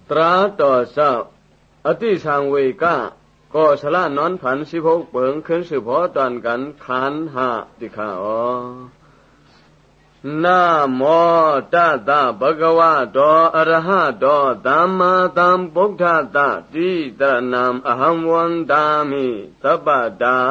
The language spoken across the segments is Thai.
ตราต่อเศร้าอติสังเวกาก็สละนอนผัน16เปิงขึ้นสืบพอตอนกันขันหาติขานะโมตัสสะภะคะวะโตอะระหะโตสัมมาสัมพุทธัสสะติตระนามอหังวันตามิสัพพตา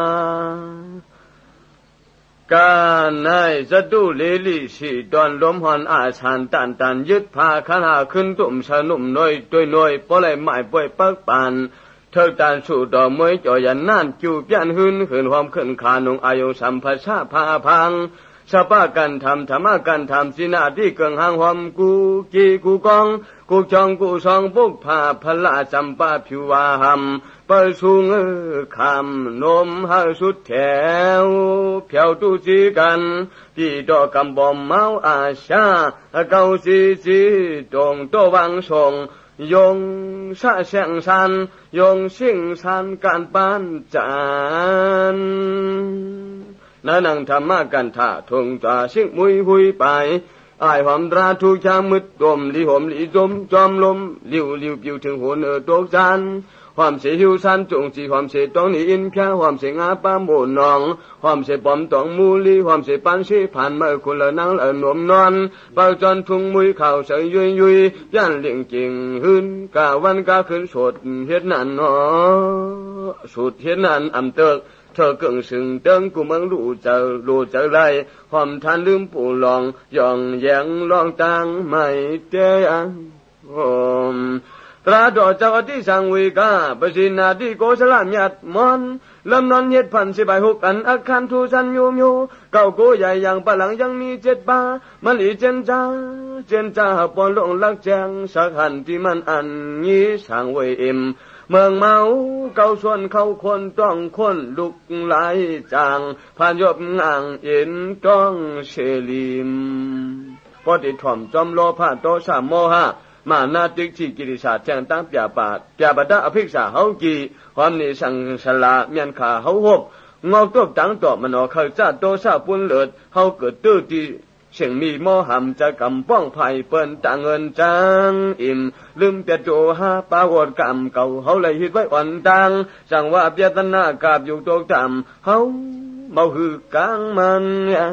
การในสตุเลลิสีตอนลมหอนอาชานตันยึดพาขันหาขึ้นตุ่มสนุ่มน้อยด้วยน้อยปล่อยไม้ป่วยปักปานเธอตานสู่ดอกมวยจ่อยันนั่นจูบยันหืนขืนความขึ้นขานงอายุสัมภาษาพาพังสปากันทำธรรมะกันทำสินาที่เกิงหางหอมกูกีกูกองกูจองกูซองปุกผาพละจำปาผิววาหำเปิดสูงคำนมหาสุดแถวเพียวตุจีกันพี่ดอกกำบอมเมาอาชาเกาซีตรงโตวังส่งยงชะเสียงสันยงสิงสันการปานจานนานังธรรมะกันท่าทงตาสิงมุยหุยไปอายหอมตราทุกชามืดดมลิหอมลิจมจอมลมลิวปิวถึงหัวเนื้อตกจันความเสียหิวสันจงจีความเสียต้องนี่อินแค่ความเสียงอาปาโมนองความเสียปอมต้องมูลีความเสียปันชีผ่านเมื่อคุณละนั่งละหนวมนอนเป่าจนทุ่งมุยเข่าเสยยุยยันเลี้ยงจริงหืนกะวันกะขึ้นสดเฮ็ดนั่นเนาะสุดเฮ็ดนั่นอำเติกเธอเกิงสึงเติงกูมังรู้เจอไรความทันลืมปู่ลองย่องแยงลองตังไม่เตียงตราดอเจ้าอธิสังเวกาปสินาที่โกศลญาติมอนลำนอนเฮ็ดพันสิบหกอันอาคารทูสันโยมโยเก่าโกใหญ่อย่างปะหลังยังมี7 ป่ามะลิเจนจ้าปอนลงลักแจงสักหันที่มันอันนี้สังเวเอ็มเมืองเมาเก่าส่วนเขาคนต้องคนลุกไหลจางผ่านยบงางเอ็นต้องเชลิมพอติดถ่อมจอมโลภะโตสะโมหะมานาติกิกิริชาแจ้งตั้งปยาบาดาอภิกษาเฮากีความนิสังสละเมียนขาเฮาหบงอกตัวตังต่อมโนเขาจ้าโตซาปุนเลิดเฮาเกิดตื้อที่เสียงมีโมหำจะกำป้องไผ่เปิ้นต่างเงินจังอิ่มลืมเปียโจหาปาวดกำเก่าเฮาเลยฮิตไว้อ่อนตังสั่งว่าเปียตนากาบอยู่ตกต่ำเฮาเมาหือกลางมัน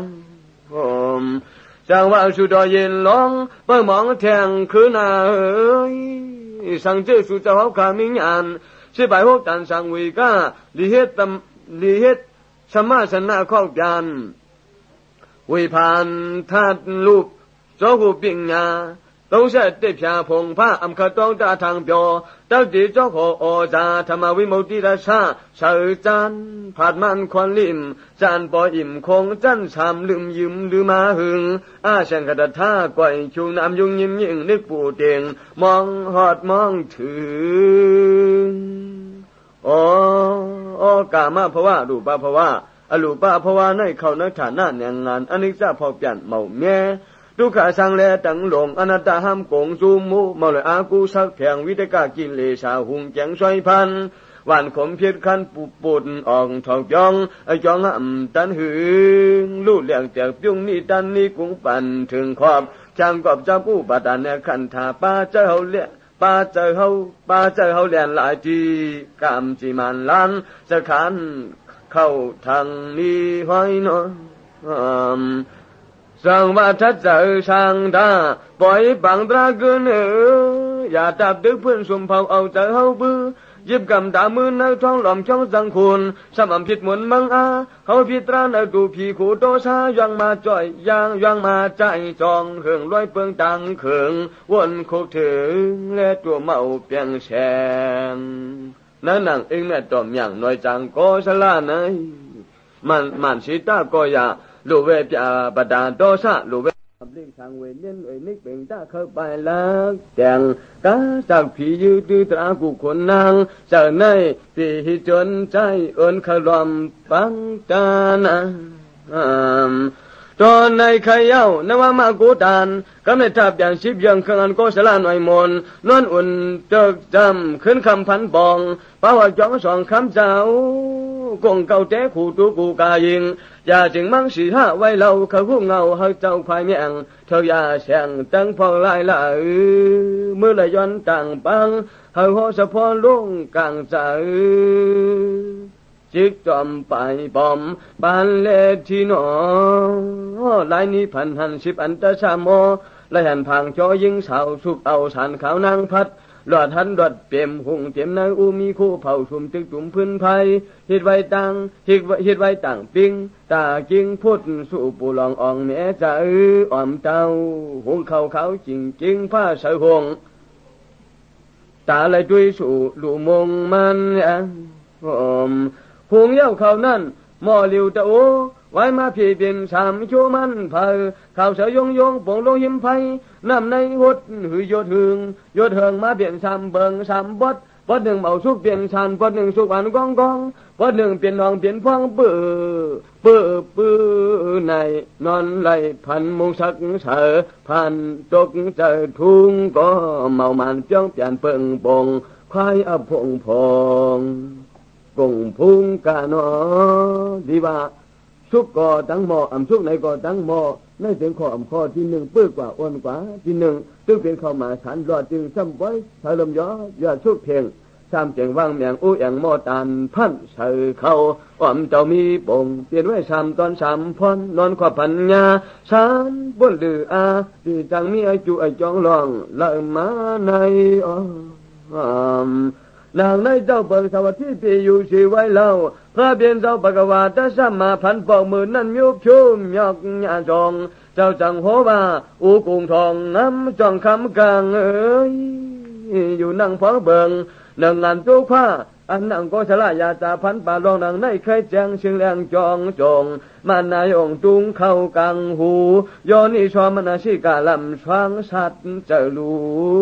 จังว่าสุดเย็นลองเปิดมองแทงคืนนาสั่งเจสุเจ้าเขาขามิงอัน16ตันสังเวกาลิเฮ็ดสมาสนะข้อยันวิพานทัดรูปโจหูปิงญาต้องเสด็จพยาพงผ้าอำคต้องตาทางเปียวเต้าจีเจ้าขออจาธรรมวิมุตติราชาเสือจันผัดมันควันลิมจันปออิ่มคงจันชามลืมยืมลืมมาหึงอาเชงกระดาท่าก่อยชูน้ำยุงยิ้มยิ่งนึกปูเตียงมองหอดมองถึงกามาภวะรูปะภวะอรูปะภวะในเขานักฐานะแนงงานอนิจจพอเปลี่ยนเมาแม่ทุกขาสังเลตังหลงอนัตตาห้ามโกงซูมูเมาเลยอากูสักแผงวิตกากินเลสาหุงแจงซอยพันวันขมเพียรคันปุดออกทองจองจองตันหึงลู่เลี้ยงจากยุ่งนี่ตันนี่กุ้งปั่นถึงขอบช่างกอบจ้าผู้บาดาเนี่ยขันธาป้าเจ้าเลี้ยป้าเจ้าเฮาเลียนหลายจีกามจีมันล้านจะขันเข้าทางนี้ห้อยนอนสังวาทัดเจอสังดาปล่อยบังตราเกินอย่าตับดึกเพื่อนสมเผาเอาเจอเฮาบื้อยิบกำตามือในท้องหล่อมช่องสังคุณสมำผิดหมุนมังอาเขาพิตราในดูผีขูโตชายังมาจ่อยยังมาใจจองเหิงร้อยเปิงตังเขิงวนโคกถึงและตัวเมาเปียงแฉงนั่นนังเองแม่ตอมอย่างน้อยจังก็สลาไหนมันสิตาก็อย่าลูเวปยาบดาโตซะลูเวเลี้ยงทางเวเลี้ยนนิกเป็นตาเข้าไปลักแจงกาจากผียืดตรากูคนนางเจอในปีจนใจเอินขลอมปังตานาตอนในขยาวนว่ามากูตานก็ไม่ทับอย่างชิบยังเครื่องก็สลาหน่อยมนนวลอุ่นเจิกจำขึ้นคำพันบองป่าวจองสองคำเจ้ากงเก่าแจ้ขู่ตูกูกายิงอย่าจึงมั่งสีห้าไว้เราเขาคู่เงาเฮาเจ้าควายเมียงเธออย่าแฉงตั้งพองลายละเมื่อไรย้อนต่างปังเฮาหัวสะพอลุงกลางใจจิกจอมไปปอมบานเลที่นอลายนี้พันหันสิบอันตะชามโมและหันพังจอยิงสาวสุกเอาสานขาวนางพัดหลอดหันหลอดเปี่ยมหุงเต็มนางอูมีคู่เผาชุมตึกจุ่มพื้นไผ่ฮิดไว้ตังฮิดไว้ต่างปิงตาจิงพุดสู่ปูลองอ่องแม่จะอ่อมเต้าหุงเขาเขาจริงจริงผ้าเสือหงตาเลยด้วยสู่ลูมงมันหุงเย้าเขานั่นหม้อลิวตะโอไว้มาพี่เป็นสามชั่วมันเผาข่าวเสือยงยงป่งลงหิมไฟน้ำในหดหือยดหึงมาเปลี่ยนสามเบิงสามบดหนึ่งเมาสุกเปลี่ยนชานบดหนึ่งสุกหวานกองบดหนึ่งเปลี่ยนนองเปลี่ยนฟองปื้อในนอนไหลพันมุงสักเสือพันตกเจอทุ่งก็เมามันเปียงเปลี่ยนเปิงปงควายอพงพองกงพุงกานอดีว่าสุกก่อตั้งหม้อสุกในก่อตั้งหม้อในเสียงข้อที่หนึ่งปื้อกว่าอ้วนกว่าที่หนึ่งตึกเป็นเข้ามาฉันรอดจึงซ้ำไว้ถลมย้อยอดสุกเพียงซ้ำเจียงว่างเมียงอู้อย่างหม้อตานพันเสือเขาอ้อมเจ้ามีปงเปลี่ยนไว้ซ้ำตอนซ้ำพรนอนขวบพันยาฉันบนลืออาที่จังมีไอจุไอจองลองเลิมาในนางในเจ้าเปิงสวัสดิ์ที่ปีอยู่ชีไว้เล่าพระเบียนเจ้าปกวาตสัมมาพันปอกมือนั่นยุบชุ่มยอกญาจองเจ้าจังโหว่าอูกุงทองน้ำจองคำกลางอยู่นั่งพอเบิงหนึ่งงานตู้ผ้าอันนั่งก็ฉลาดยาตาพันป่าลองนางในเคยแจงชิงแรงจองจงมานายองตุงเข้ากลางหูย้อนอีชอมนาชิกาลำช้างสัตว์เจรู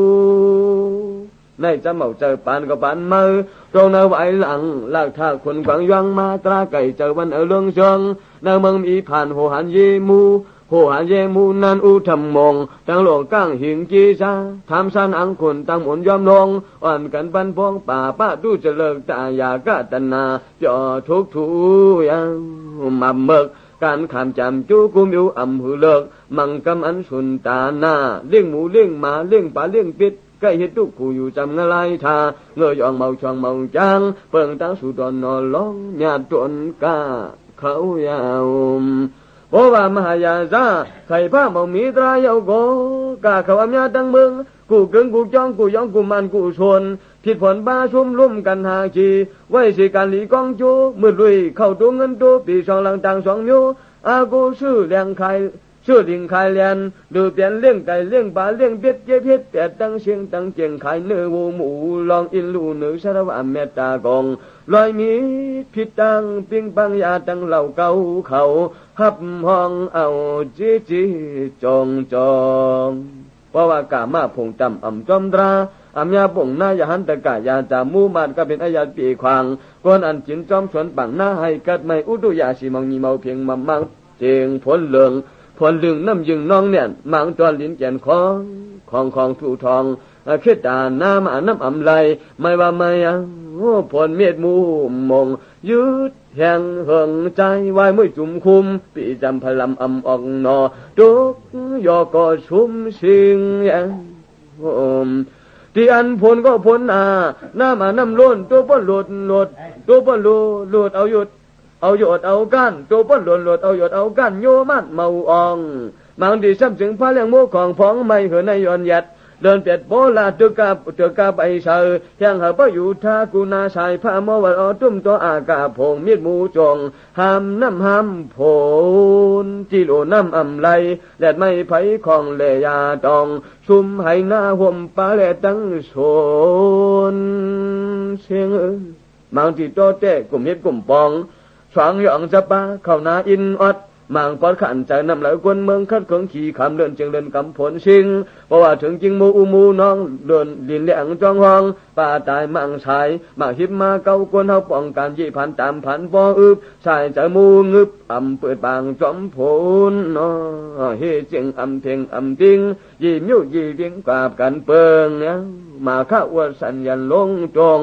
ในจะเมาเจอปานก็ปานมือตรงนาไว้หลังลากท่าคนกวางยังมาตราไก่เจอวันเรื่องเชิงนาเมืองมีผ่านโหหันเยมูนันอุธรรมมงตั้งหลวงก้างหิงจีซาทำสันอังคนตั้งหมุนยอมลงอ่อนกันปันพองป่าป้าดูจะเลิกตายากะตันนาจ่อทุกทูยังมาเมิกการขามจำจูกุมอยู่อำหือเลิกมังกำอันสุนตาหน้าเลี้ยงหมูเลี้ยงหมาเลี้ยงปลาเลี้ยงปิดใกล้เห็ดทุกคู่อยู่จำงะไรทาเงยองเมาช่องเมาจางเปิงตั้งสู่ตอนนอนร้องหยาดจนกาเขายาวเพราะว่ามหายาซาไข่ผ้าเมามีตรายเอาโกกาเขาอำนาจตั้งเมืองกูเกิงกูจ้องกูยองกูมันกูชวนผิดผลบ้าชุ่มลุ่มกันหาจีไว้สิการหลีกองจูมืดลุยเข้าตัวเงินตัวปีสองหลังต่างสองนิ้วอากูชื่อแรงไข่ชื่อลิงขายเลียนดูเปลี่ยนเลี้ยงไก่เลี้ยงปลาเลี้ยงเป็ดเจี๊ยบเพชรแต่ตั้งเชียงตั้งเจียงขายเนื้อวัวหมูลองอินลูเนื้อสารวัตรเมตตากองลอยมีผิดตั้งปิงปังยาตั้งเหล่าเก่าเขาหับห้องเอาจีจองเพราะว่ากามาพงจำจอมตราอำยาป่งหน้ายาหันตะกะยาจามูมันก็เป็นอายาปีควางก้นอันจินจอมสวนปังหน้าให้กัดไม่อุดุยาสีมองยีเมาเพียงมังเจียงผลเหลืองพลลึงน้ำยึงน้องเนี่ยมังจวนลิ้นแก่นของถูทองคิดตาหน้ามาน้ำอำไลไม่ว่าไม่ยังผลเม็ดมูมงยืดแห่งเหิงใจไว้ไม่จุ่มคุมปีจำพลำอำออกนอดุกยอก็ชุ่มชิงยังที่อันผลก็ผลหน้ามาน้ำล้นตัวป้นหลุดตัวป้นหลุดเอาหยุดเอากันตัวป้นหลุดเอาหยุดเอากันโยมันเมาอ่องบางทีซ้ำถึงพระเลี้ยงโมของพ้องไม่เหือในย้อนยัดเดินเป็ดโบลาเตือกาใบเชยยังหาพระอยู่ท่ากุนาชายพระมวัดอตุ้มตัวอากาพงมีดมูจงหามน้ำหามโผนจิโลน้ำอำไลแดดไม่ไผของเลยาตองชุมให้หน้าห่มปลาแลตั้งโซนเสียงบางทีโตเต้กลุ่มเฮ็ดกลุ่มปองสวางหยองจะปาเข้านาอินอดมังปอดขันใจนำไหลกวนเมืองคัดเขิงขี่คำเดินจึงเดินกำผลชิงเพราะว่าถึงจริงมูน้องเดินลินเลี้ยงจองห้องป่าตายมังชายมาหิบมาเก้ากวนเฮาป้องกันยี่พันตามพันปออึบชายใจมูงึบเปิดบางจอมผลเฮเจียงเทงติงยิ้มยิ้วยิ้มกราบกันเปิงมาข้าอวดสัญญาลงจง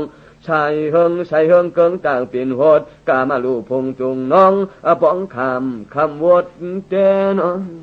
ใส่เฮิงเกิงต่างเปลี่ยนโหดกามาลูพงจงน้องป้องคำวดเตน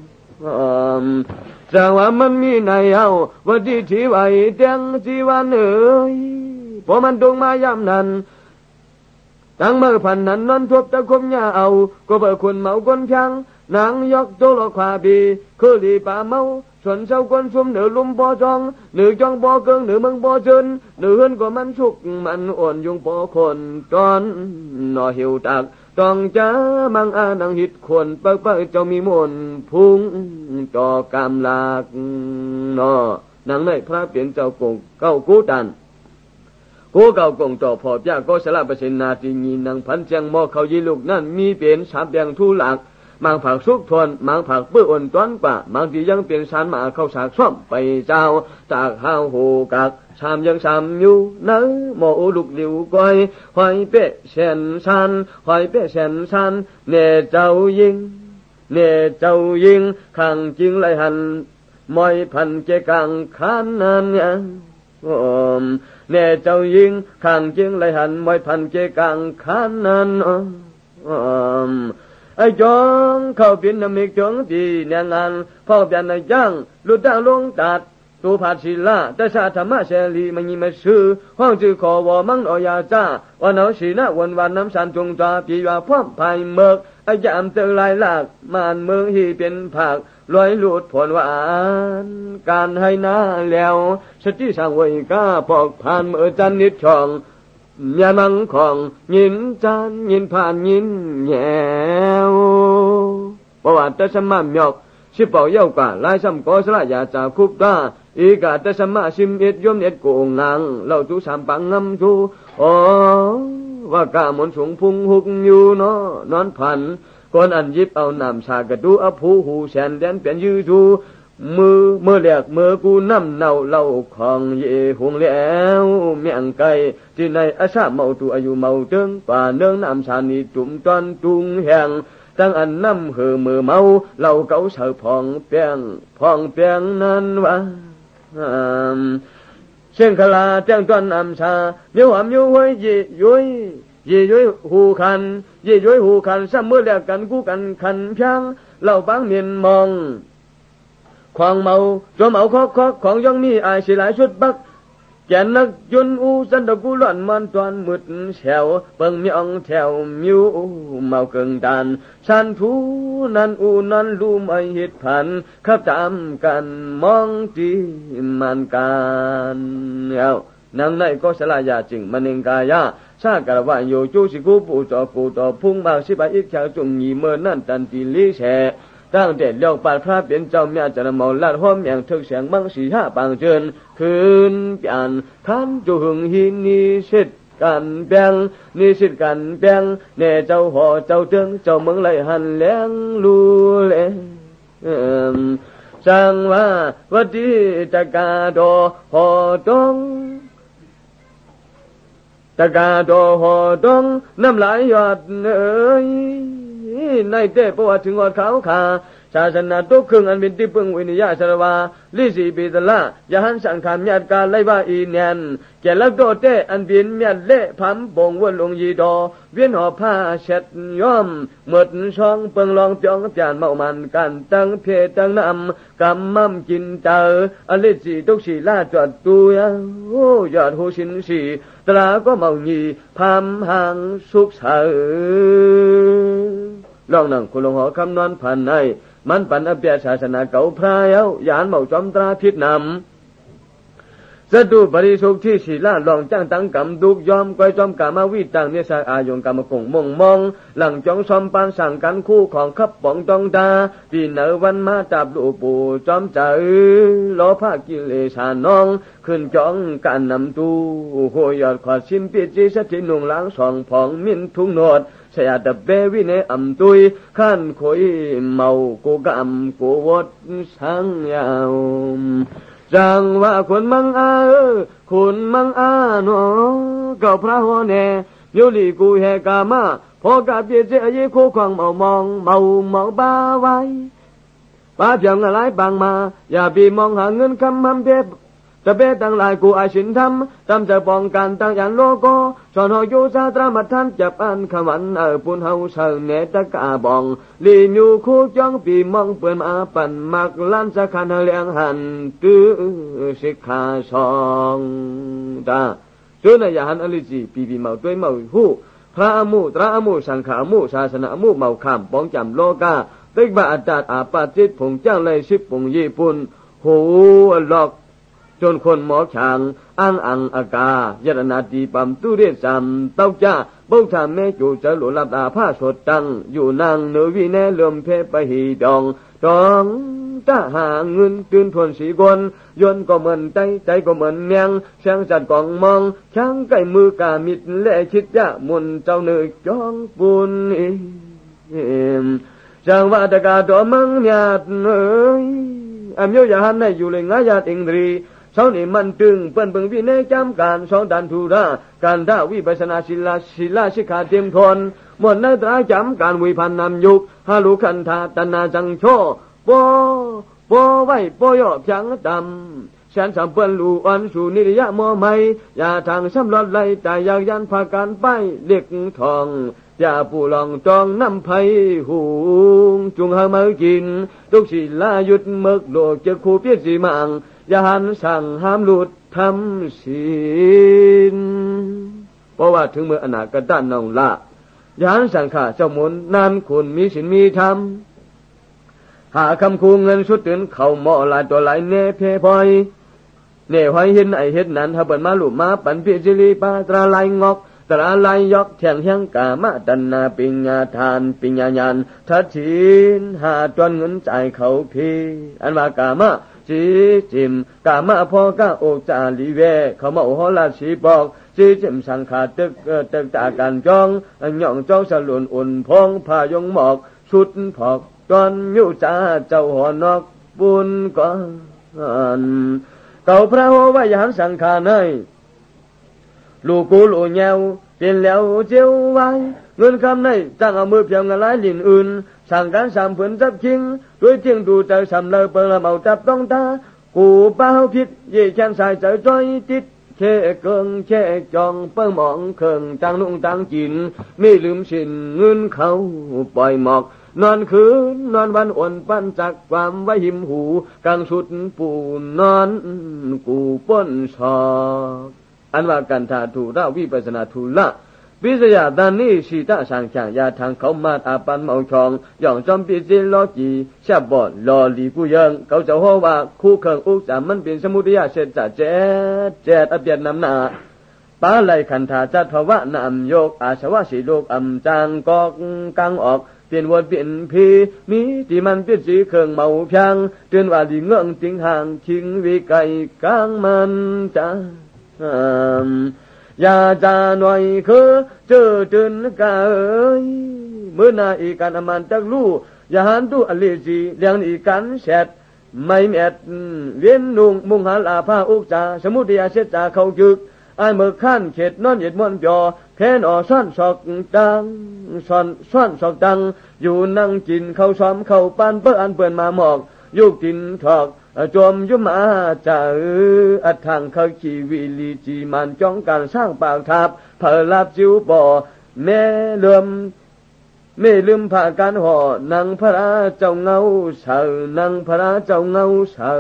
จังว่ามันมีในเอาวันที่ไว้เตียงจีวันเอ๋ยพอมันตรงมายามนั้นตั้งมือพันนั้นนอนทบตะคมยาเอาก็เบิกคนเมาคนชังนางยกโตโลควาบีคือลีป่าเมาส่วนเจ้าคนซุ่มเหนือลุมบ่อจองเหนือจองบ่อเกิงเหนือเมืองบ่อเจินเหนือเฮือนก็มันสุกมันอ่อนยุงบ่อคนตอนนอหิวตักต้องจ้ามังอานังหิดคนเปิกเจ้ามีมนพุงต่อกำลากนอนางในพระเปลี่ยนเจ้ากงเก้ากู้ตันกูเก่ากงต่อพอจ้าก็สละประสินาทีงีนางพันเจียงมอเขายีลูกนั่นมีเป็นสามแดงทุลักมังผักสุกทนมังผักเปื้ออ่อนต้นป่ามังที่ยังเป็นสารมาเข้าสากซ่อมไปเจ้าจากห้าวหูกักชามยังชามอยู่เนื้อหมอลูกหลิวก้อยหอยเป๊ะเชนชันหอยเป๊ะเชนชันเน่เจ้ายิงขังจริงไรหันมอยพันเจกังขันนันเนี่ยเน่เจ้ายิงขังจริงไรหันมอยพันเจกังขันนันไอ้จงเข้าเป็นน้ำมิกจงตีแนงานพ่อเปลี่ยนในย่างลุดดาวลงตัดตูผาศิลาแต่ชาธรรมะเสรีมันยิ่งไม่ซื้อห้องจือขอวอมังออยาจ้าวันเอาสีนะวันน้ำสันจงตาปีว่าพร้อมภายเมือกไอ้ยามเตอลายหลากมานเมืองฮีเป็นผักลอยหลุดผลหวานการให้น้าแล้วสติสังเวยก้าพอกผ่านเมื่อจันนิดช่องยามังของยินจันยินผ่านยินแยวประวัติสมามยกสิเป่าเย้ากาลายซ้ำก็สละยาจากคุบตาอีกาตสมาสิมเอ็ดยมเอ็ดโกงนางเล่าจูสามปังงำจูว่ากามนสูงพุงหุกอยู่เนาะนอนผันคนอันยิบเอาน้ำชากระดูอภูหูแสนแดนเปลี่ยนยืดจูมือแหลกมือกูน้ำเน่าเล่าของเย่หงแล้วเมียงไก่ที่ในอาชาเมาตัวอายุเมาเติงป่าเนืองน้ำชานีจุ่มตอนตุงแห่งตั้งอันน้ำเหอมือเมาเล่าเก่าเสือพองเปียงนั้นวะเชียงคลาแจ้งตอนน้ำชาเมียวหามเมียวไว้ยี่ย้อยหูคันซ้ำเมื่อแลกกันกู้กันขันเพียงเล่าปังเมียนมองความเมาจมเอาคอกของย่องมีอายสิหลายชุดบักแกนนักยนอูสันดกูหล่อนมันตอนมืดแฉวเปิงมีองแถวมิวเมาเกิงดานชันทูนันอูนันลูมไอหิดผันขับตามกันมองที่มันกันเอานางในก็สลายาจึงมันเองกายาชากระว่าโยจูสิกูปูจอกูต่อพุ่งบางสิบอีกแถวจุงยีเมื่อนั่นตันตีลีแฉตั้งแต่เลี้ยวปาดพระเป็นเจ้าเมียจะนำเมาลาดห้อมอย่างทึกเสียงมังสีห้าปางเจินคืนเปลี่ยนขันจุหึงหินนิสิตกันแบงนิสิตกันแบงแน่เจ้าหอเจ้าเติงเจ้าเมืองไหลหันแรงลูเลสังว่าวัดดีตะกาโดหอตงตะกาโดหอตงน้ำไหลหยดเอ้ยในเต้ประวัติถึงอดเขาขาศาสนาตุกครึ่งอันเป็นที่พึ่งวินิยาสรวาลิสีปีตละยาหันสังขารญาติการไล่ว่าอีเนียนแก่ลักโดเต้อันเป็นเมียนเละพัมบงวนลงยีดอเวียนหอผ้าเช็ดย้อมหมดช่องเปิงลองเปียงจานเมามันกันตั้งเพตั้งนำกำมั่มกินเตออลิสีตุกสีลาจอดตัวยอดหูสินสีตราก็เมาหยีพัมหางสุกเสือลองนั่งคุณลงหอคำนอนผ่านในมันปันอเปียศาสนาเก่าพรายเอายานเมาจอมตราพิษนำสะดุบริสุทธิ์ที่ศีลาลองจ้างตั้งกำดุกยอมก้อยจอมกามาวิตังเนสาอายงกามกงมงมองหลังจองซอมปานสั่งกันคู่ของขับป่องตองตาปีเนวันมาจับลูปูจอมใจล้อผ้ากิเลสานองขึ้นจ้องการนำตูโหยอดขอดชิมปิจิสถินุงล้างสองผองมินทุ่งโนดเสียดเบวิเนอำตุยขั้นคุยเมากูกำกูวดสังยาวจังว่าคนมังอาคนมังอาโนก็พระหัวเนโยลีกูแหกามาพอกาเปียเจยคู่ควงเมามองบ้าไว้ป้าเพียงอะไรบางมาอย่าปีมองหาเงินคำมันเทจะเป็นตั้งหลายกูอาชินทำตามจะป้องกันตั้งอย่างโลโกสอนหอยุซาตรามัทันจับอันขมันปุนเฮาเชิงเนตะกาบองลีนูคู่จ้องปีมองเปื่อนมาปั่นมักล้านสักขันเลียงหันตื้อสิกขาสองตาจุนยาหันอลิจีปีเมาด้วยเมาหูพระอมุตระอมุสังขามุศาสนาอมุเมาขามป้องจำโลกาตึกบาอาจารย์อาปาจิตผงจ้างเลยชิบผงญี่ปุ่นหูหลอกจนคนหมอช้างอังอากายรนาตีปั๊มตู้เรียนจำเต้าจ้าบุกทำแม่จูจะหลุดลับอาผ้าสดตังอยู่นางเนื้อวิแนเลื่อมเพไปหีดองตาหาเงินตื่นทวนสีกนยนก็เหมือนใจก็เหมือนเมียงช่างจัดกองมองช่างใกล้มือกามิดและคิดยะมุนเจ้าเนื้อจ้องปุนจังว่าตะกาตัวมังญาติเอ้ยอำโยยาหันในอยู่เลยงายาติงรีเช้านี้มันตึงเปิ้นเบิ่งวินัยจำการสองดันทุราการท่าวิปัสสนาศิลาสิกขาเตรียมทนหมดในตราจำการวิพันธ์นำยุกฮาลุคันธาตนาจังโชปอไว้ปอย่อจังดำฉันสัมเปิ้นลูอันสู่นิริยะมอไม่อย่าทางสำรอดไล่แต่อยากยันพาการไปเล็กทองอย่าผู้ลองจองน้ำไผ่หูจุงหามากินทุกศิลาหยุดเมิกโลกจะคู่เพียรสีมังอย่าหันสั่งห้ามหลุดทำศีลเพราะว่าถึงเมื่ออนาคตด้านนองละอย่าหันสั่งข้าเจ้าหมุนนานคุณมีศีลมีธรรมหาคำคูเงินชุดตื่นเข่าหม้อลายตัวลายเนเพพอยเน่หอยเห็นไอเห็นนั้นถ้าเปิดมาหลุมมาปันพิจิลีปาตราลายงอกตราลายยอกแทงเฮียงกามะตันนาปิญญาทานปิญญาญาณทัดชินหาจวนเงินจ่ายเขาพีอันว่ากามะจีจิมกามะพอกะโอจาลีเวเขามาโอหราชีบอกจีจิมสังขาตึกตาการจ้องย่องจ้องสลุนอุ่นพองพายงหมอกชุดพอกตอนยุจ่าเจ้าหัวนอกบุญก่อนเก่าพระโหวายานสังขาในลูกกูลูเยวเป็นแล้วเจียวไว้เงินคำในตั้งเอามือเพียงกันหลายลิ้นอื่นสั่งการสามผืนจับคิงด้วยเที่ยงดูใจสำเลยเปิดเอาจับต้องตากูเป้าผิดยี่แขนสายใจจ้อยติดเช่เกิงเช่จองเปิ้งหมองเคิงต่างนุ่งต่างจินไม่ลืมสินเงินเขาปล่อยหมอกนอนคืนนอนวันอ่อนปั้นจากความไว้หิมหูกลางสุดปูนอนกูป้นชอกอันว่ากันธาทุระวิปัสสนาทุละวิสยาดานิสีตาสังขยาทางเขามาอาปันเมาชองย่องจอมปีจิลอจีชาบอดลอลีกูยังเขาจะว่าว่าคู่เคิงอุกจามันเป็นสมุทัยเสจจะแจดอเปียนน้ำหนาปาไหลขันธาจัตภวะนามโยกอาชวะสีโลกอำจางกอกกังออกเปลี่ยนวนเปลี่ยนพีมีที่มันเปลี่ยนสีเคิงเมาเพียงเตือนว่าดีเงื่องติงห่างชิงวิไกกลางมันจ้ายาจาหน่อยคือเจอจืนกะเอ้ยเมื่อนาอีกันอมันจักลู่ยาหันตุอลิจีเลี้ยงอีกันแฉดไม่แมดเวียนนุ่งมุงหาลาผ้าอุกจาสมุทัยเสจาเขาจึกไอเมื่อขั้นเขตนอนเหยียดมวนจอแค่นอซ่อนศอกดังซ่อนศอกดังอยู่นั่งกินเข้าซ้อมเข้าปานเปิ้นอันเปิ้นมาหมอกยุกกินถอกจอมยุมาจ่าอัดทางเขาขี่วิลีจีมันจ้องการสร้างปากทับเผลลับจิวบ่อแม่เลื่อมไม่ลืมผ่าการห่อนางพระเจ้าเงาเสือนางพระเจ้าเงาเสื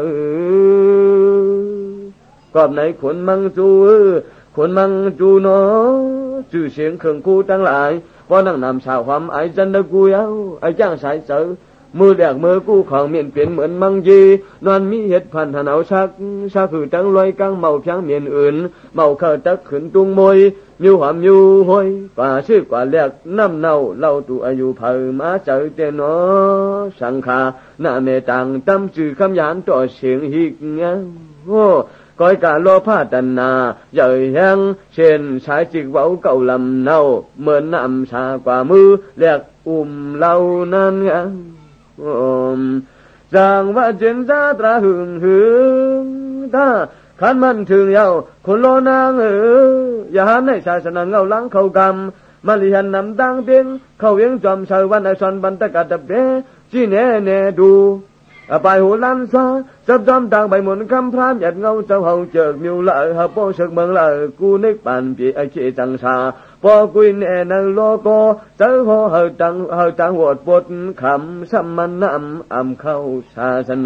อกอบไหนขนมังจูเนาะชื่อเสียงเครื่องคู่ทั้งหลายว่านั่งนำสาวความไอจันทกูเย้าไอจ้างสายเสือมือแดกมือกู้ของเมียนเปลี่ยนเหมือนมังยีนอนมีเห็ดพันธนาชักคือตั้งลอยกังเมาเพียงเมียนอื่นเมาเข้าตักขืนตุงมวยมิวหามยูห้อยกว่าชื่อกว่าแหลกน้ำเน่าเล่าตัวอายุเผยมาเจอเตนอสังขาหน้าเมตังตั้มจื่อคำยานต่อเสียงหิกเงี้ยโอ้ก้อยกาโลภาตันนาใหญ่แห้งเช่นสายจิกเว้าเก่าลำเน่าเหมือนน้ำชากว่ามือแหลกเล่านั้นเงี้ยจางว่าเจนซาตราหึงถ้าขันมันถึงเยาคนโลนางอย่าหันให้ศาสนาเงาล้างเขากรรมมาลิหันนำดังเพียงเขาเวียงจอมชาววันไอซอนบันตะกัดตะเบจีแน่ดู bài hồ lan xa sắp xóm tàng bài muốn khám phá nhật ngâu châu hậu chợt miêu lợi hợp bố sực mừng lợi cu nick bàn bị ai chỉ chẳng xa bò quy nè nâng lo co sớ hô hờ trăng hột bột khẩm xăm man nằm âm khâu xa sân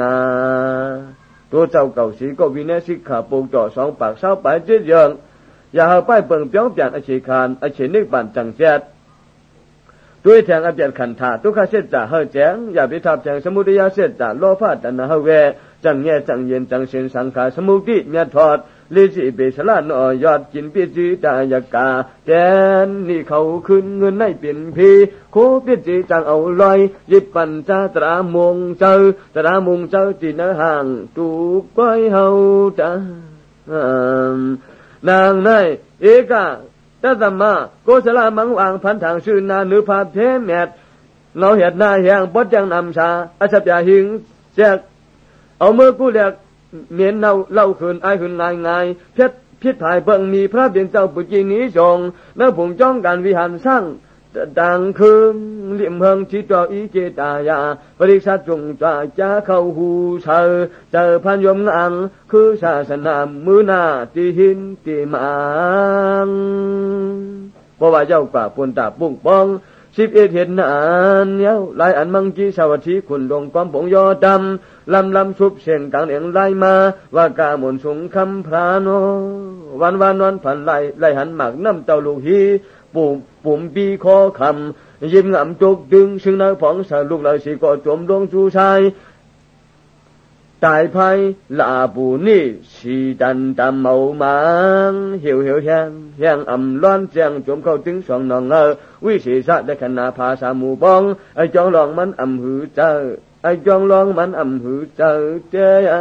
naตัวเจ้าเก่าสีก็วินัยสิกขาปูจ่อสองปากเศร้าไปเจี๊ยงอย่าหาป้ายเปิงเปี้ยงเปลี่ยนอาชีคานอาชีนิกบันจังเจ็ดด้วยแทงอาเปียนขันธาทุกข้าเสียจ่าเฮแจ้งอย่าไปทับแทงสมุทัยเสียจ่าโลภะตัณหาเวจังแง่จังเย็นจังเสียนสังขารสมุติเนี่ยทอดลิจิเบสลานอยอดกินปีจีตายกาแกนนี่เขาขึ้นเงินให้เป็นพีโคปีจีจังเอาลอยยิบปัญจตรามงเจอตรามงเจอจีนห่างถูกก้อยเฮาจ้านางในเอกาตัตมาโกศลามังวางพันทางชื่อนานุภาพเทแมดเงาเห็ดหน้าแหงปดจังนำชาอาชับยาหิงแจกเอามือกู้แหลกเมียนเล่าคืนไอคืนง่ายเพชรพิษภายเบิ่งมีพระเบียนเจ้าปุจินีทรงนักผงจ้องการวิหารสร้างดังคืนเลี่ยมเพิงที่จออีเจตายาปริษัทจงจ่าจ้าเข้าหูเชอเจอพันยมงังคือศาสนามือหน้าตีหินตีมังเพราะว่าเจ้ากว่าปนตาปุ่งปอง11เห็นนานเย้าลายอันมังกีสวัสดีคุณลงความผงยอดำลำชุบเสียงกลางเลียงไล่มาว่ากาหมุนสูงคำพรานวันนอนผ่านไล่หันหมากน้ำเจ้าลูกฮีปุ่มปีคอคำยิ้มงำจุกดึงซึ่งนายผองสาลูกเลยสีก็จมดวงจูชายตายภัยลาปูนี่สีดันตามเมามังเหี่ยวแห้งอ่ำร้อนแจงจมเข้าถึงสองนองวิศีษะได้ขนาภาษาหมู่บ้องไอจองลองมันอ่ำหือเจอไอจองลองมันอ่ำหือเจอเจ้า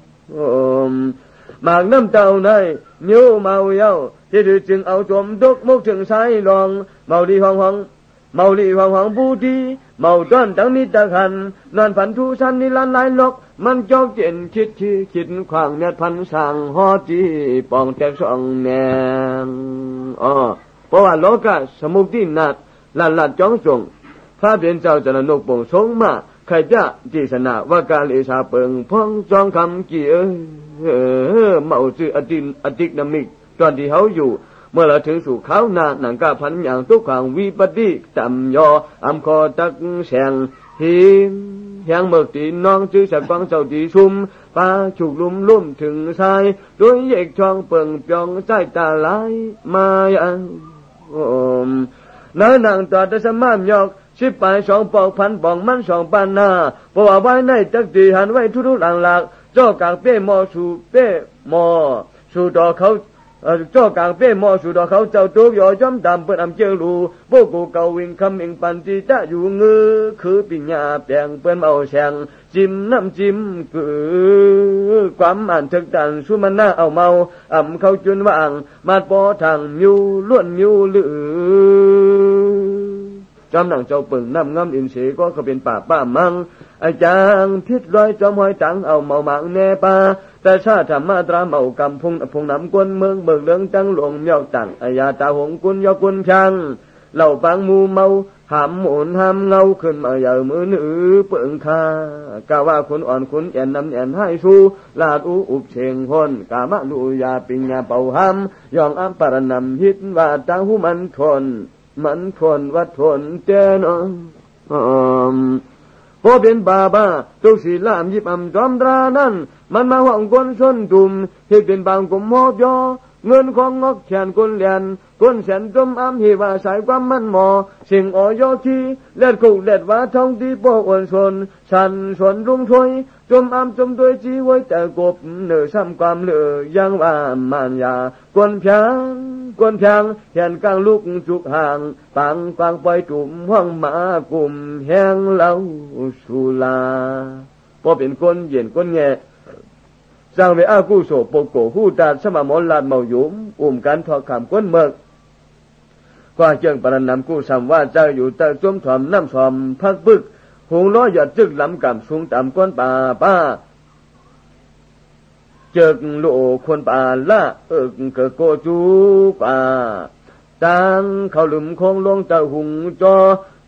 หมากน้ำเต้าในนิ้วเมาเย้าที่ดื้อจึงเอาจมทุกมุกถึงสายลองเมาดีห้องบูดีเมาต้นตั้งนิตะคันนอนฝันทูสันนิลันหลายลกมันจอกเจนคิดขวางเม็ดพันสั่งฮอจีปองแตกสองแนงเพราะว่าโลกะสมุตินัดลัดจ้องจงพระเบียนเจ้าจะนกป่งสงมาใครจะจีสนาว่าการเลชาเปิงพ้องจองคำกี่เมาจื้ออดิกนามิกตอนที่เขาอยู่เมื่อเราถึงสู่เขาหน้าหนังกาพันอย่างทุกขังวิปติจำยออำคอตักแสงหิมแหงเมือกตีน้องจื้อสักฟังเจ้าตีชุมปลาฉุกลุ่มถึงทรายด้วยเอกช่องเปิงเปียงใจตาไหลมาอย่างน้านางต่อแต่สมามยอกสิบปลาย2 ปอกพันปองมัน2 ปานหน้าเพราะว่าไว้ในจักตีหันไว้ทุกหลักจ้อกางเป้หมอสู่ดอกเขาจ้อกางเป้หมอสู่ดอกเขาเจ้าตัวย่อย่อมดำเปิดอำเจียงรูโบกูเกาวิ่งคำเองปันจีจะอยู่เงือคือปิญญาแปลงเปิ้นเอาแฉงจิ้มน้ำจิ้มคือความอ่านถึกดันสุมันน่าเอาเมาอ่ำเขาจุนว่างมาดปอทางมิวล้วนมิวลือจอมหนังเจ้าเปิงน้ำงำอินเสก็เขาเป็นป่าป้ามังอาจารย์พิษร้อยจอมหอยตังเอาเมาหมังแน่ป่าแต่ชาธรรมะตราเมากำพงน้ำกวนเมืองเบิกเลืองจังหลวงเมียวตังอายาตาหงกุนยอกุนชังเหล่าปังมูเมาหามหมุนหามเงาขึ้นมาอย่ามือนือเปิงคากะว่าคุณอ่อนคุณแอนน้ำแอนให้สู้ลาดอุบเชงหนกามะลุยาปิญญาเป่าหามยองอัมปรนำฮิตว่าตังหูมันทนวัดทนเจนพอเป็นบาบ้าตุกศีลามยิบอำจอมตรานั้นมันมาหวังคนชนตุ่มที่เป็นบางกลุ่มหอบยอเงินของงอกแขนคนเลียนคนแสนจมอ้ำหิว่าสายความมันหมอสิ่งอ่อยที่เล็ดกุเล็ดว่าท้องที่โปอ้วนชนชันชนรุ่งถอยจมอ้ำจมด้วยจีไว้แต่กบเหนือซ้ำความเหลือยังว่ามานยากวนเพียงเห็นกลางลูกจุกห่างปังปล่อยตุ่มห้องหมากลุ่มแห้งเหล้าสุลาพอเป็นคนเย็นคนแง่สร้างเวอากู้โสโปโกหูตาสมามอลาดเมาหยุมกันทอขามก้นเมือกก็เจิงปรนำกู้สัมว่าเจ้าอยู่เจ้าจมถอมน้ำถอมพักบึกหงล้อหยอดจึกลำกำสูงต่ำก้นป่าป้าเจิกโลคนป่าละเกโกจูป่าตังเขาหลุมคงลงเจ้าหุงจอ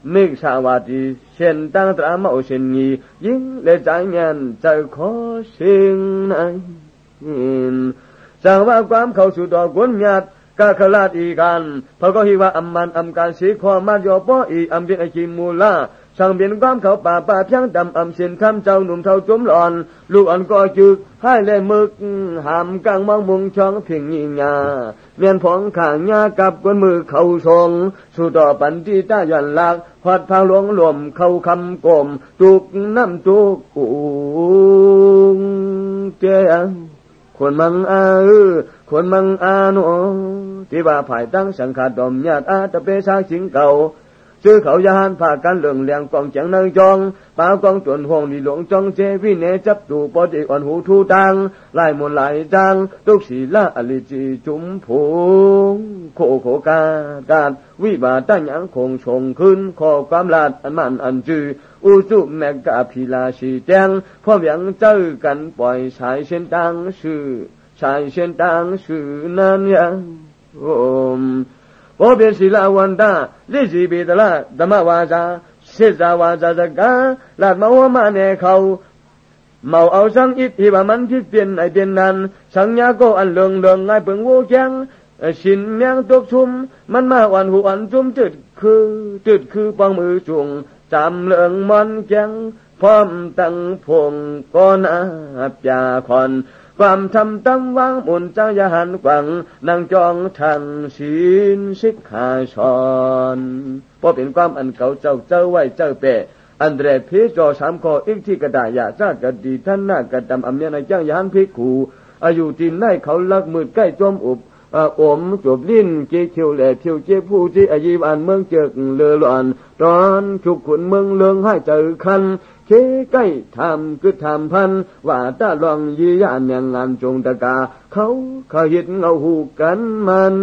นึกสวัสดีเช่นตั้งตราเมาเช่นนี้ยิ่งและใจเงียนใจขอสิ่งนั้นสั่งว่าความเข้าสู่ดอกกุญญาตกาขลาดอีกันพระก็ฮิว่าอัมมันอัมการสีขอมาโยป้ออีอัมเป็นไอคิมูลาสั่งเปลี่ยนความเขาป่าเพียงดำอัมเส้นคำเจ้าหนุ่มเท่าจุ่มหลอนลูกอ่อนก็จึกให้เล่มึกหามกลางมองมุงช่องเพียงยิงยาเมียนผองข่างยากับกวนมือเขาชงสู่ต่อปันที่ต้ายันลักหอดพางหลวงหลวมเข้าคำกลมจุกน้ำจุกอุงเจียคนมังคนมังอาโนที่ว่าภายตั้งสังขารดอมญาติอาตะเปชาชิงเก่าชื่อเขายานพากันเหลืองเลียงกองเจียงนางจองป่ากองจวนห่วงดีหลวงจองเจวิเนจับตูปอดีอ่อนหูทูตังลายมนลายจางตุกศีละอลิจีจุมผงโคกาวิบาตั้งยังคงชงขึ้นขอความลาดอันมันอันจืออุจุแมกะพิลาชีแจงพ่อเวียงเจอกันปล่อยสายเส้นตังชื่อชายเส้นตังชื่อนั้นยังพอเป็นศิลาวันตาลิจิบิดละธรรมวาจาศิษาวาจาสกาลาดมาว่ามาเนเขาเมาเอาสังอิทธิบามันที่เปลี่ยนไอเปลี่ยนนั้นสังยาก็อันเลืองไงเปิงวูแจงชินเมียงตกชุมมันมาวันหูอันจุ่มจุดคือปองมือจุงจำเลืองมันแจงพร้อมตั้งพงก้อนอาปยาคอนความทำตั้งวางมุนเจ้ายาหันกวังนางจองทันศีลสิกขาชอนพอเป็นความอันเก่าเจ้าไว้เจ้าเปะอันเดรพิจอสามข้ออีกที่กระดาษยาจ้ากระดีท่านหน้ากระดำอำเนียนจ้างยาหันพิกขู่อายุตีนได้เขาลักมืดใกล้จมอุบอมจบลิ้นเกี่ยวเขียวแหล่เขียวเจ็บผู้ที่อายีวันเมืองเจิกเลือหลอนตอนฉุกขุนเมืองเลืองให้เจอคันเคใกล้ทำคือทำพันว่าตาลองยียานอย่างงานจงตะกาเขาหิดเงาหูกันมัน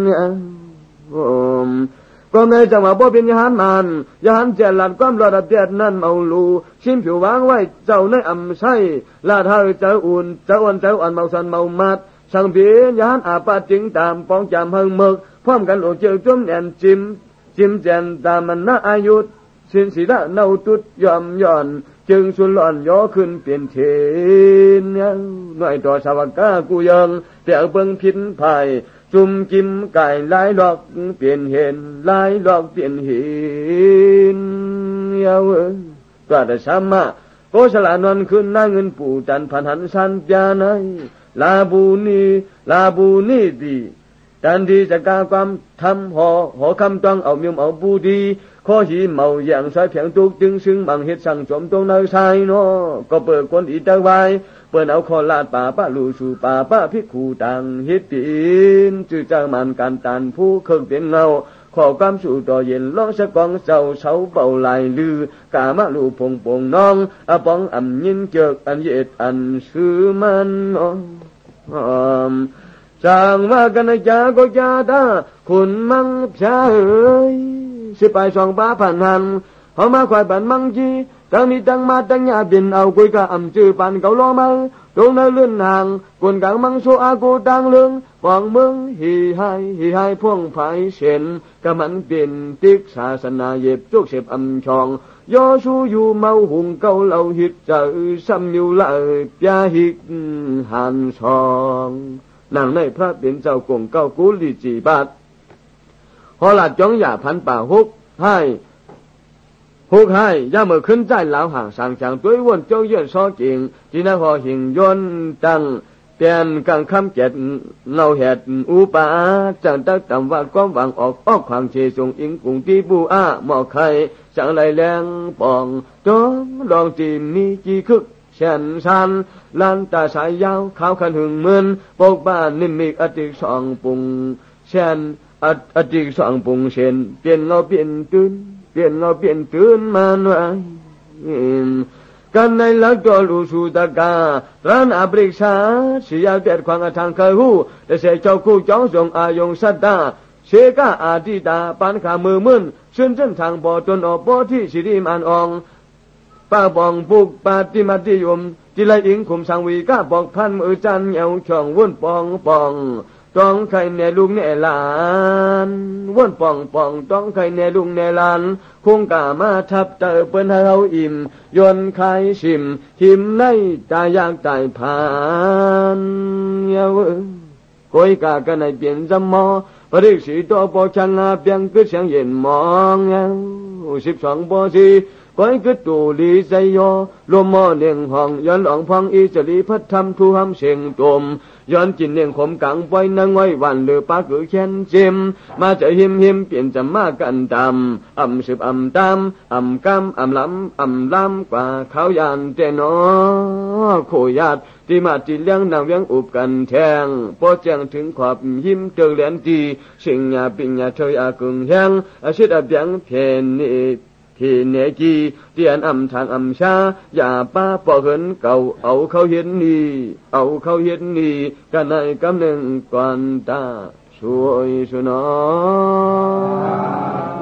ก็ในจังหวะบ่เป็นยานมันยานเจริญความรอดเดียดนั่นเมาลูชิมผิววางไว้เจ้าในอำไส้ลาดเฮาเจ้าอุ่นเจ้าอ่อนเมาสันเมามัดสังเบียนยานอาปาจิงตามปองจำเฮงเมึกพร้อมกันโอเจียวจุ่มแอนจิมแจนตามมันน่าอายุสินศีละเนาตุดยอมย่อนจึงสุนหล่อนย่อขึ้นเปลี่ยนเทนยังหน่อยต่อสวักกากูยังแต่เบิ่งพินภายจุ่มจิ้มไก่ลายหลอกเปลี่ยนเห็นลายหลอกเปลี่ยนเห็นยาวก็ได้ซ้ำมาโกศลานนขึ้นหน้าเงินปู่จันพันหันสันยาในลาบูนีดีดันดีจะกาความทำหอคำต้องเอาเมียมเอาบูดีข้อหีเมาอย่างสายเพียงตุกจึงซึ่งบางเฮ็ดสั่งสมตรงในชายเนาะก็เปิดคนอีตะไว้เปิดเอาคอลาดป่าป้าลูสู่ป่าป้าพิคูต่างเฮ็ดตีนจื้อจ้างมันการตันผู้เครื่องเป็นเงาขอความสู่ต่อเย็นล้อสะกองเจ้าเสาเป่าลายลือกามาลูพงปงน้องอปองอ่ำยินเจิกอันเย็ดอันซื้อมันจางว่ากันจาก็จะตาคุณมังพชาเอ๋ยสิไปสองป้าผ่านหันเขามาควายปันมังจีตั้งนี้ตั้งมาตั้งยาบินเอากุยกะอ่ำจื้อปันเกาล้อมาตรงนั้นเลื่อนห่างกวนกลางมังโซอากูดังเลืองปองเมืองฮีไฮพ่วงไผเช่นกะมันเป็นติ๊กศาสนาเย็บจุกเสพอำชองยอชูอยู่เมาหุงเกาเหล่าหิดเจอซ้ำอยู่เลยปยาหิกหันชองนางในพระเป็นเจ้ากงเก้ากุลีจีบาทพอหลัดจ้องอย่าพันป่าฮุกให้ย่าเมื่อขึ้นใจเหลาห่างสั่งจังตัววนเจ้าเยื่อนซอกิ่งจีน่าพอหิงย้อนตั้งเปลี่ยนกังคำเจ็ดเงาแหดอุปาจังตักต่ำว่าความหวังออกความเชยงอิงกุงที่บูอาหมอกไข่จังไรแรงปองจ้องลองจีมีจีคึกเช่นชันลานตาสายยาวขาวขันหึงเหมือนปกบ้านนิมิกอติสองปุงเช่นอติสองปุงเช่นเปลี่ยนเงาเปลี่ยนตื่นมาหน่อยกันในหลักตัวลูสูตะการ้านอาบริกษาเสียเด็ดความทางเคยหูแต่เสียเจ้าคู่จ้องทรงอายงสัตตาเชกาอาทิตาปันขามือมึนซึ่งเส้นทางบ่อจนออกบ่อที่สิริมันอองป้าบองปุกปาติมาติยมจิไลอิงขุมสังวีก้าบอกพันมือจันเหยวช่องวุ่นปองต้องใครแน่ลุงแน่หลานว่นป่องป่องต้องใครแน่ลุงแน่หลานคงกะมาทับเตอเปิ้นให้เฮาอิ่มยนต์ไข่ชิมหิมในตายากตายผ่านยาวโกยกะกันในเปลี่ยนจำมอปริสีตัวปอชังอาเปียงกึศเสียงเย็นมอง12ปอสีก้อยกึศตูลีใจยอลมมอเนียงห้องย้อนหลองพองอีจรีพัดทำทูหำเสียงตมย้อนจินเนียงขมกังปล่อยนางไว้วันหรือปากคือแค้นจิมมาจะหิมเปลี่ยนจะมากันตำสืบตำกำล้ำกว่าเขายานเจนอโคยาดที่มาจีเลี้ยงนางเลี้ยงอุบกันแทงพอแจ้งถึงขอบหิมเจอเหรียญดีสิงยาปิญญาเธออากึ่งแหงอาชิดอเบียงเพนนี่ที่เนจีเตียนทางชาอย่าป้าปอเหินเก่าเอาเขาเห็นนี่กันในกำหนึ่งก่อนตาช่วยสุนอ